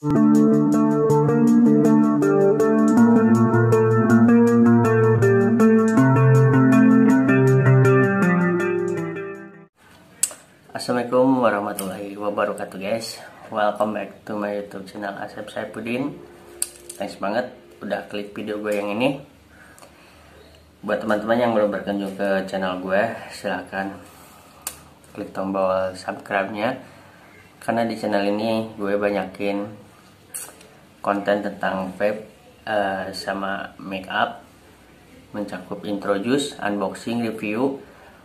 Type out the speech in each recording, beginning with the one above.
Assalamualaikum warahmatullahi wabarakatuh guys. Welcome back to my YouTube channel Asep Saifuddin. Thanks banget udah klik video gue yang ini. Buat teman-teman yang belum berkunjung ke channel gue, silahkan klik tombol subscribe-nya. Karena di channel ini gue banyakin konten tentang vape sama make up, mencakup introduce, unboxing, review,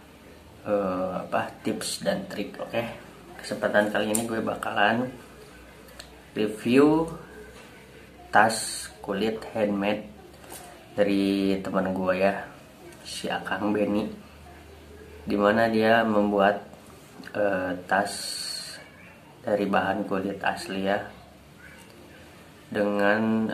tips dan trik. Oke. Kesempatan kali ini gue bakalan review tas kulit handmade dari teman gue ya, si Akang Benny, dimana dia membuat tas dari bahan kulit asli ya, dengan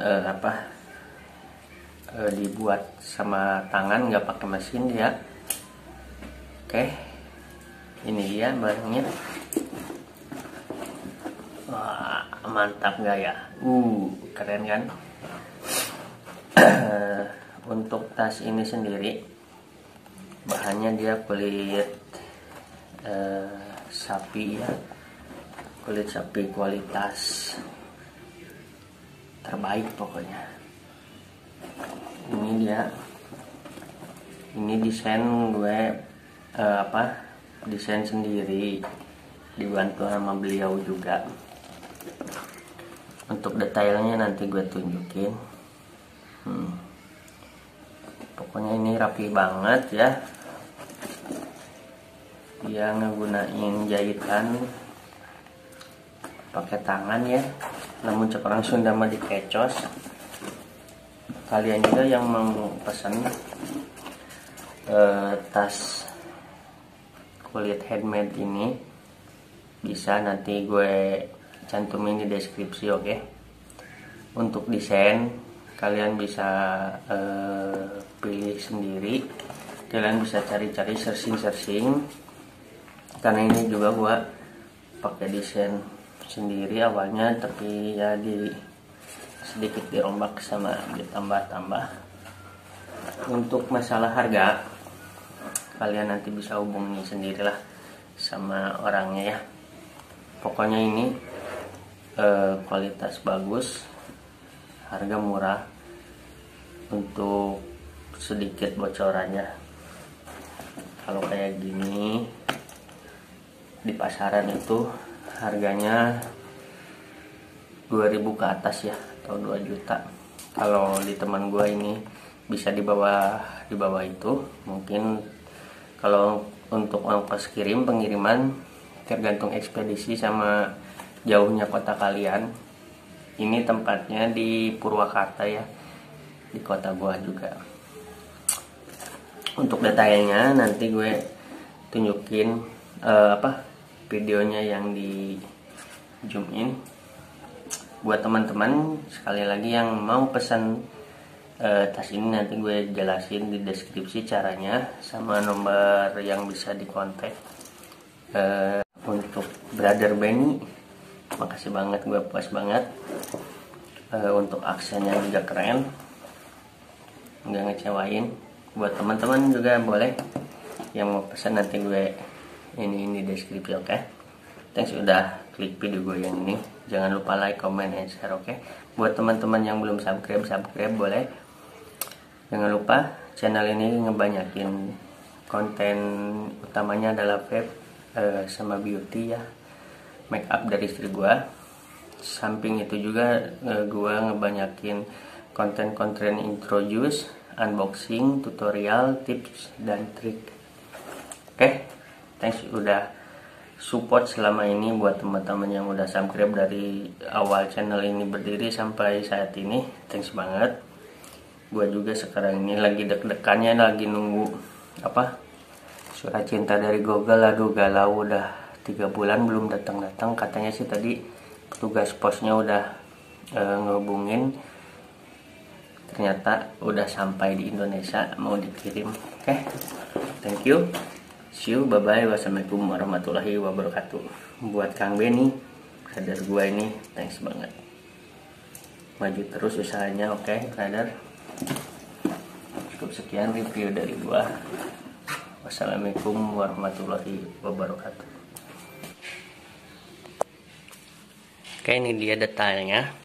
dibuat sama tangan, nggak pakai mesin dia. Oke, ini dia barangnya. Wah, mantap nggak ya? Keren kan? Untuk tas ini sendiri bahannya dia kulit sapi ya, kulit sapi kualitas terbaik pokoknya. Ini dia, ini desain gue desain sendiri, dibantu sama beliau juga. Untuk detailnya nanti gue tunjukin. Pokoknya ini rapi banget ya. Dia ngegunain jahitan pakai tangan ya, namun cek orang Sunda mah dikecos. Kalian juga yang mau pesan tas kulit handmade ini, bisa nanti gue cantumin di deskripsi. Oke. Untuk desain kalian bisa pilih sendiri, kalian bisa cari-cari, searching, karena ini juga gue pakai desain sendiri awalnya, tapi ya sedikit dirombak sama ditambah-tambah. Untuk masalah harga, kalian nanti bisa hubungi sendirilah sama orangnya ya. Pokoknya ini kualitas bagus, harga murah. Untuk sedikit bocorannya, kalau kayak gini di pasaran itu harganya 2.000 ke atas ya, atau 2 juta. Kalau di teman gue ini bisa di bawah itu. Mungkin kalau untuk ongkos pengiriman tergantung ekspedisi sama jauhnya kota kalian. Ini tempatnya di Purwakarta ya, di kota gua juga. Untuk detailnya nanti gue tunjukin videonya yang di zoom in. Buat teman-teman sekali lagi yang mau pesan tas ini, nanti gue jelasin di deskripsi caranya sama nomor yang bisa dikontak. Untuk Brother Benny, makasih banget, gue puas banget. Untuk aksennya juga keren, nggak ngecewain. Buat teman-teman juga boleh yang mau pesan, nanti gue ini di deskripsi. Oke. Thanks udah klik video gue yang ini. Jangan lupa like, comment, and share. Oke. Buat teman-teman yang belum subscribe boleh. Jangan lupa, channel ini ngebanyakin konten utamanya adalah vape sama beauty ya, make up dari istri gua. Samping itu juga gua ngebanyakin konten-konten introduce, unboxing, tutorial, tips dan trik. Oke, thanks udah support selama ini. Buat teman-teman yang udah subscribe dari awal channel ini berdiri sampai saat ini, thanks banget. Gue juga sekarang ini lagi deg-degannya, lagi nunggu surat cinta dari Google. Aduh galau, udah 3 bulan belum datang. Katanya sih tadi petugas posnya udah ngehubungin, ternyata udah sampai di Indonesia, mau dikirim. Oke. Thank you, see you, bye bye, wassalamualaikum warahmatullahi wabarakatuh. Buat Kang Benny, brother gue ini, thanks banget. maju terus usahanya. Oke, brother, cukup sekian review dari gua. Wassalamualaikum warahmatullahi wabarakatuh. Oke, ini dia detailnya.